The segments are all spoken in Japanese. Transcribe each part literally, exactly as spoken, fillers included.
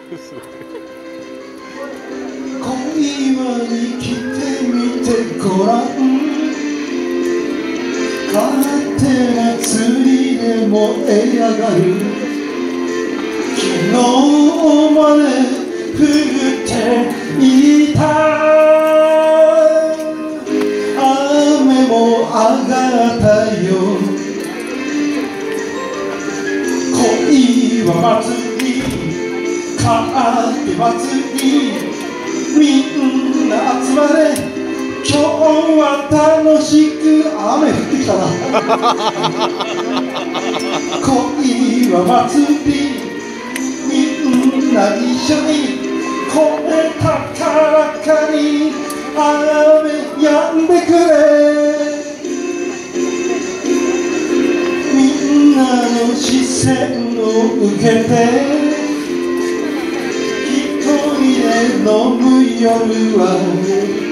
小岩に来てみてごらん、勝手な釣りで燃え上がる、昨日まで降っていた雨も上がったよ、恋は祭り、かって祭り、みんな集まれ、今日は楽しく、雨降ってきたな恋は祭り、みんな一緒に声高らかに、雨やんでくれ、みんなの視線を受けて一人で飲む夜は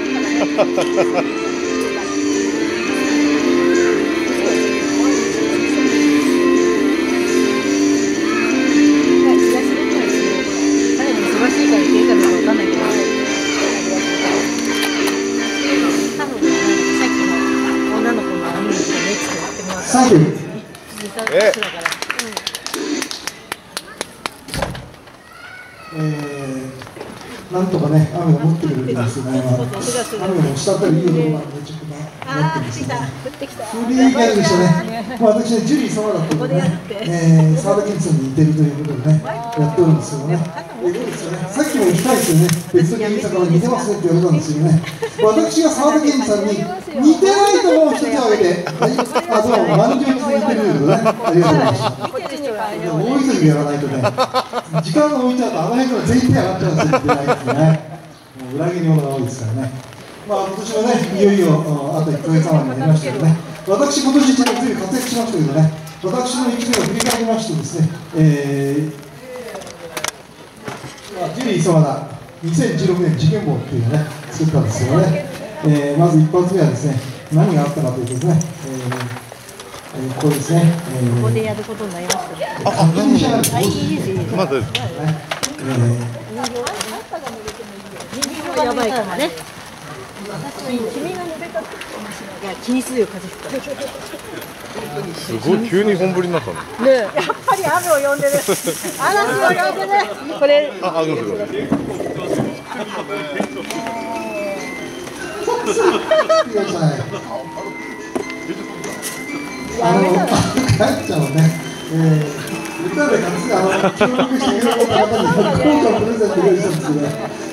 サンキュー。ええー、なんとかね、雨が持ってくれるんですよね。雨も滴るいい色がめちゃくちゃ持ってますね。フリーギャルでしたね。まあ、私ね、ジュリー様だったのでね、えー、沢田研さんに似てるということでね、やっておるんですけどね。えー、どうですよね。さっきも言ったんですよね。別の芸人さんから似てますねって言われたんですよね。私が沢田研さんに似てないと思う人手を挙げて、はい、あ、どうも、満場一致で似てるということでね、ありがとうございました。大急ぎでやらないとね、時間が置いちゃうと、あの辺から全員手上がっちゃうんですよ、いけないですね。もう裏切り者が多いですからね。まあ、今年はね、いよいよあといっかげつ余りになりましたけどね、私、今年いちねん、ずいぶん活躍しましたけどね、私のいちねんを振り返りましてですね、えー、まあ、ジュリー磯和田、にせんじゅうろくねん事件簿っていうのをね、作ったんですけどね、えー、まず一発目はですね、何があったかというとですね、えー、ここですね。 ここでやることになりましたね。 あ、あ、何にしない。 あ、いいです。 まず。 やばいからね。君が濡れた。いや、気にするよ、風吹くから。 すごい急に本降りになったの。 ね、やっぱり雨を呼んでる。嵐を呼んでね。これ。 あ、あ、どうぞ。 あの、帰っちゃうね。ええ、歌で夏が、あの、協力してくれた方に、効果をプレゼント用意したんですけど。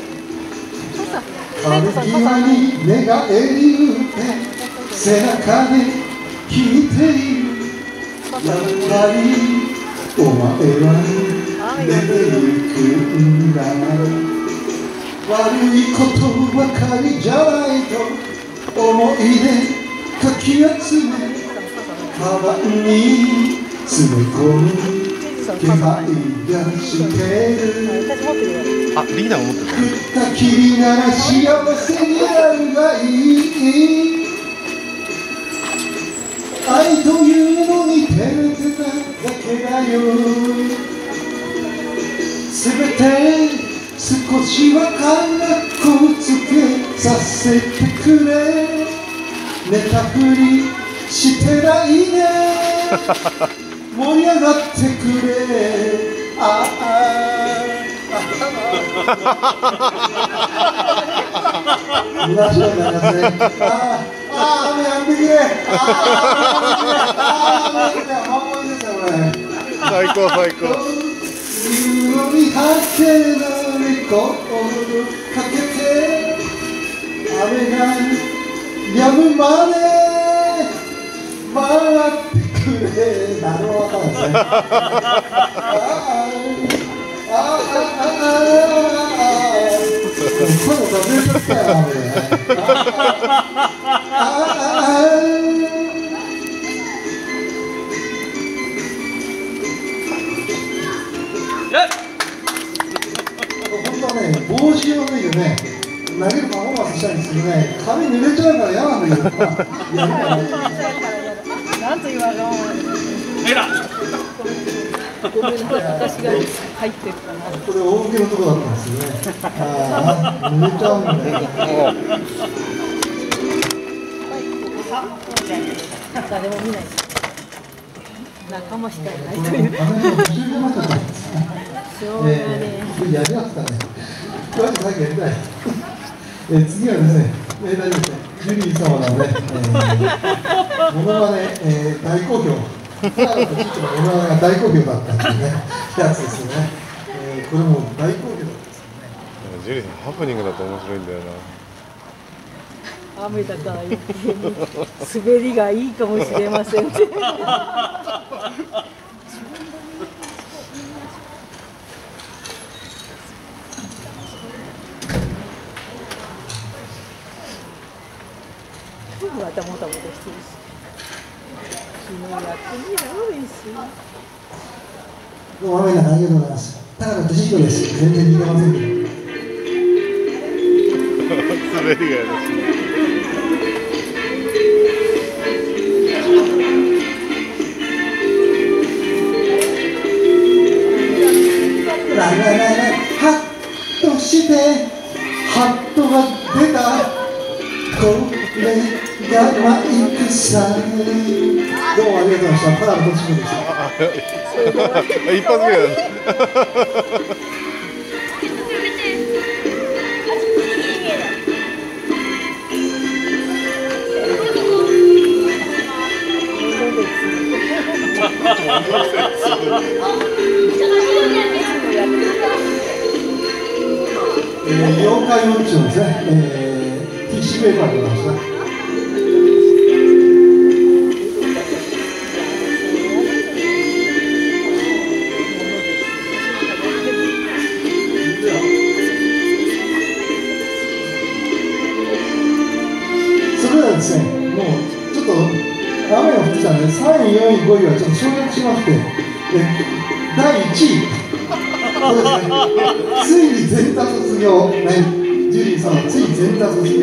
壁際に目が襟打って、背中で聞いている。やっぱり、お前は出て行くんだ。悪いことばかりじゃないと思い出かき集め、カバンに詰め込む気配がしてる。 あ、リーダーが持ってる。 食ったきりなら幸せになるがいい。愛というのに照れてただけだよ。せめて少しはかっこつけさせてくれ。寝たふりしてないね。盛り上がってくれ。ああむなしくなりますね。ああ、雨やんでくれ。ああ、雨やんでくれ。雨漏りですよ、これ。 最高、最高。 色に果てのレコードかけて、雨が止むまで待ってくれ。なるほどですね。あああああ声を出せちゃったよ、雨ね。ああ本当はね、帽子を脱いでね、投げるパフォーマンスしたいんですけどね、髪濡れちゃうから嫌なんだけど、なんと言われる。えら。 ごめんなさい、私が入ってるかな。 これ大受けのところだったんですよね。ああ、濡れちゃうんだよ。 誰も見ない。仲間しかいないこれという。 画面の途中で待ってたんですね。 しょうがねえー、やりましたね。これ早くやりたい。えー、次はですね、えー、大丈夫ですね。ジュリー様のね、えー、モノマネ、えー、大好評。モノマネが大好評だったっていうね、やつですよね。えー、これも大好評だったですよね。 ジュリーさんハプニングだと面白いんだよな。 雨だから余計に滑りがいいかもしれませんって。またもたもたしてるし、昨日やってみよう練習。 どうも雨の中ありがとうございます。高野俊彦です。全然似てませんけど。 滑りがやらしい。 ララララハッとしてハットが出たこれがマイクさん。どうもありがとうございました。パラのとしこです。 一発目だ。 えー、よんかいよん丁ですね、えー、ティッシュペーパーでございました。それではですね、もうちょっと雨が降ってきたので、さんい、よんい、ごいはちょっと省略しまして、えだいいちい。そうですね、ついに全座卒業、ね、ジュリーさんはついに全座卒業。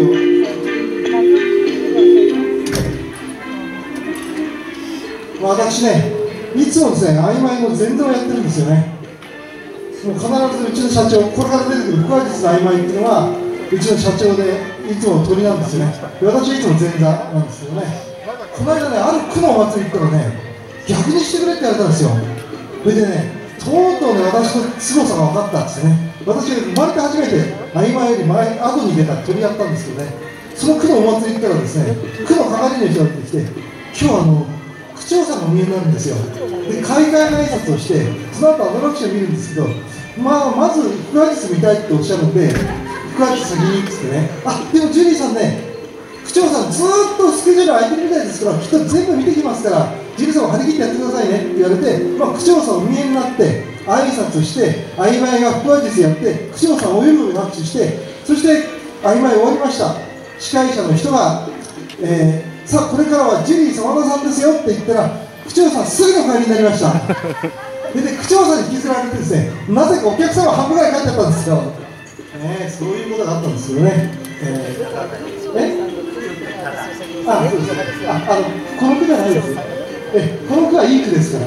私ね、いつもですね、曖昧の前座をやってるんですよね。もう必ずうちの社長、これから出てくる不可実の曖昧っていうのは、うちの社長でいつも鳥なんですよね。私はいつも前座なんですけどね。この間ね、ある区のお祭り行ったらね、逆にしてくれって言われたんですよ。それでね、とうとうね、私の凄さが分かったんですよね。私が生まれて初めて曖昧より前後に出た鳥やったんですけどね、その区のお祭り行ったらですね、区の係の人が出てきて、今日はあの区長さんがお見えになるんですよ。で、開会の挨拶をして、その後アトラクション見るんですけど、まあ、まず腹話術見たいっておっしゃるので、腹話術先にっつってね、あ、でもジュリーさんね、区長さんずーっとスケジュール空いてるみたいですから、きっと全部見てきますから、ジュリーさんも張り切ってやってくださいねって言われて、まあ、区長さんお見えになって、挨拶して、曖昧が腹話術やって、区長さんお湯の拍手して、そして曖昧終わりました。司会者の人が、えー、さあ、これからはジュリー澤田さんですよって言ったら、区長さんすぐの帰りになりました。で、で区長さんに引きずられてですね、なぜかお客さんは半分ぐらい帰っちゃったんですよ。ね、そういうことがあったんですよね。えー、えあ、そうです。あ、あの、この句じゃないです。え、この句はいい句ですから、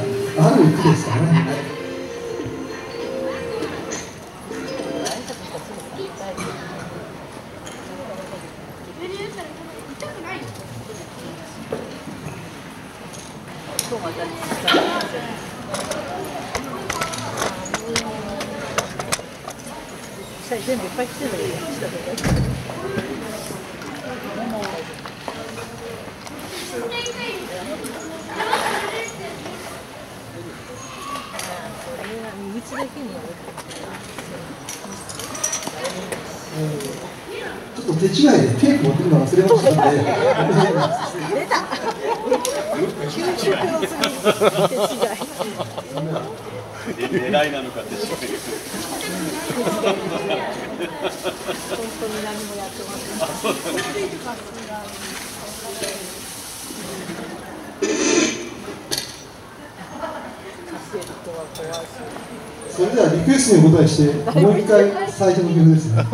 ある句ですからね。 全部いっぱい来てるのにした方がいい。身内だけにちょっと手違いでケーキ持ってくるの忘れましたので。 出た。究極の手違い。 狙いなのか手違い。 本当に何もやってません。 それではリクエストにお答えして、もう一回最初の曲ですね。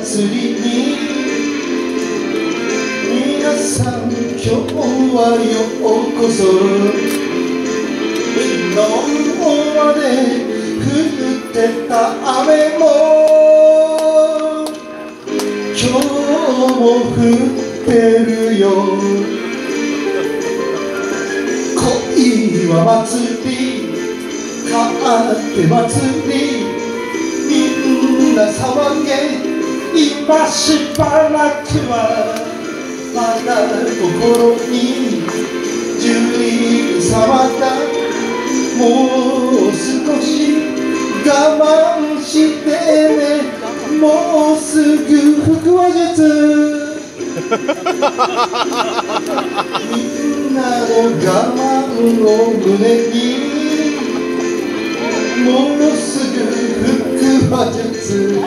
祭りに皆さん今日はようこそ。昨日まで降ってた雨も今日も降ってるよ。恋は祭り勝って祭りみんな騒げ今しばらくはまだ心にジュリー様がもう少し我慢してねもうすぐ腹話術みんなの我慢を胸にもうすぐ腹話術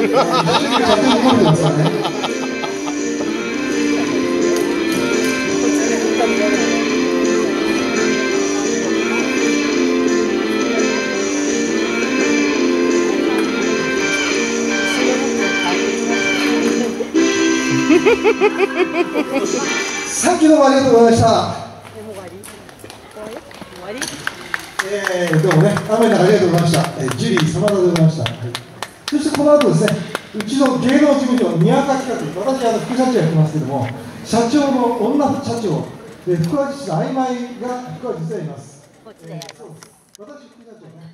サンキューどうもありがとうございました。えー、どうもね、雨の中ありがとうございました。えー、ジュリー真田でございました。はい、そしてこの後ですね、うちの芸能事務所宮崎企画、私あの副社長やってますけども、社長の女社長で福和実の曖昧が福和実はいます。こっちで、えー、そうです。私副社長ね。